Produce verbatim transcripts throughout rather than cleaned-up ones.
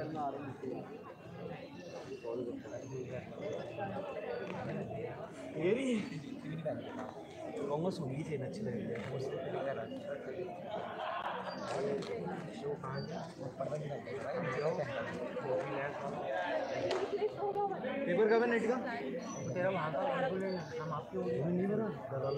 सुनी थी अच्छी लगी पेपर कब है नेट का तेरा वहाँ का हम आपके नहीं बना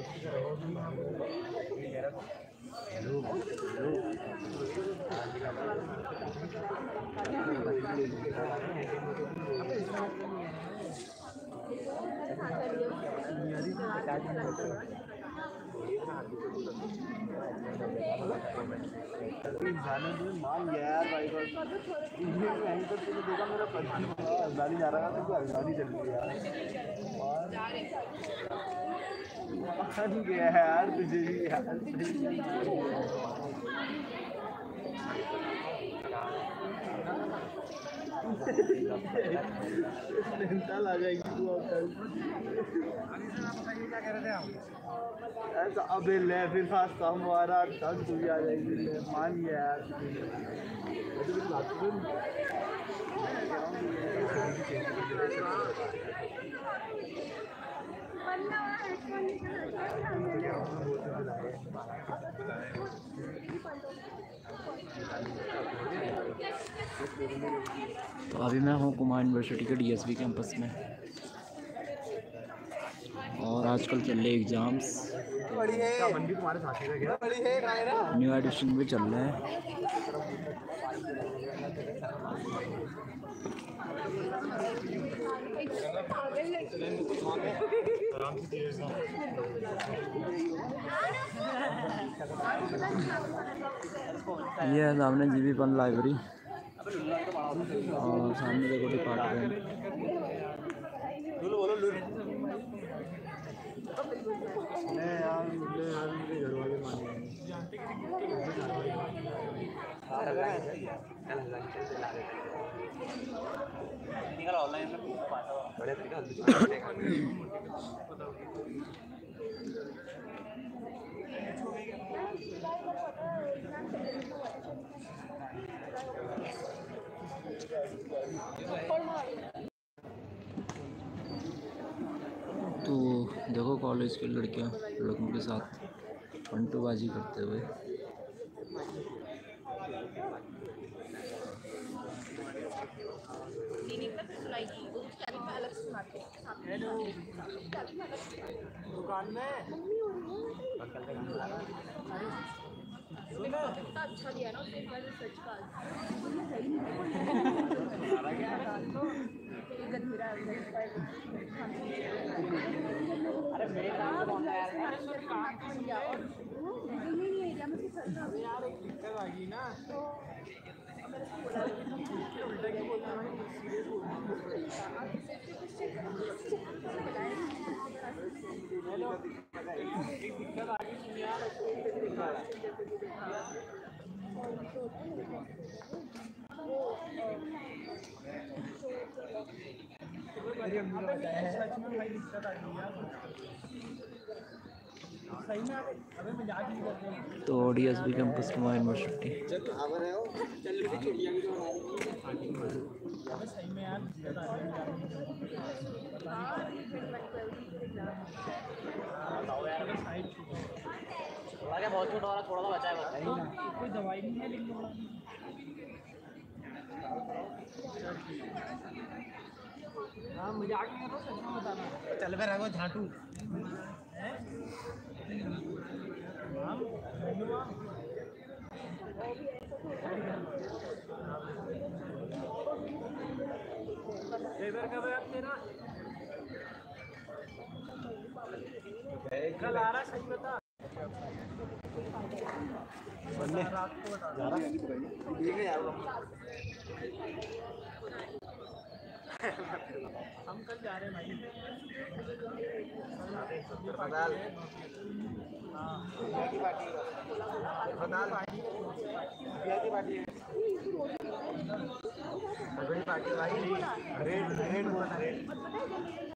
मान गया यार भाई को यहीं पर तूने देखा मेरा पर्ची हल्दानी जा रहा था तो हल्दानी चल रही यार मान गया यार तुझे भी यार आ जाएगी तू क्या कह रहे थे हम ऐसा अबे ले फिर फास्ट हमारा तक तू भी आ जाएगी मान गया यार तो अभी मैं हूँ कुमार यूनिवर्सिटी के डीएसबी कैंपस में और आजकल चल रहे एग्ज़ाम्स न्यू एडिशन भी चल रहे हैं। ये है सामने जीबी पन लाइब्रेरी और सामने देखो डिपार्टमेंट। तो देखो कॉलेज के लड़कियां लड़कों के साथ पंटूबाजी करते हुए। दुकान में अच्छा दिया ना उसने सच का अरे मेरे काम यार यार एक दिक्कत आ गई ना उल्टा क्यों बोलना है सीरियस बोलना हेलो एक दिक्कत आ गई सुन यार सच में भाई दिक्कत आ गई यार सही में अबे मजाक नहीं करते। तो डीएसबी कैंपस कुमार यूनिवर्सिटी चल आवर है चल ले छुट्टियां भी तो बना रही अबे सही में यार दिक्कत आ रही है बताओ यार अबे साइड थोड़ा क्या बहुत छोटा वाला थोड़ा सा बचा है बस कोई दवाई नहीं है लिखने वाला हाँ मजाक नहीं करो सच में बताना चल बे रखो झाटू हम पेपर कब है अब तेरा कल आ रहा सही बता रात को बता जा रहा है यार हम कल जा रहे हैं भाई अस्पताल हाँ की पार्टी अस्पताल की पार्टी बड़ी पार्टी भाई रेड रेड रेड